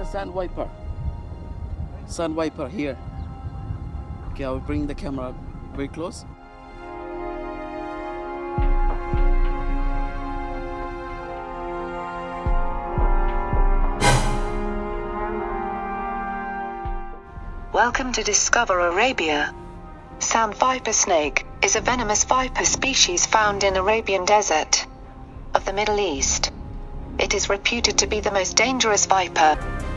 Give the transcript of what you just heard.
a sandwiper. Sandwiper here. Okay, I will bring the camera very close. Welcome to Discover Arabia. Sand viper snake is a venomous viper species found in Arabian desert of the Middle East. It is reputed to be the most dangerous viper.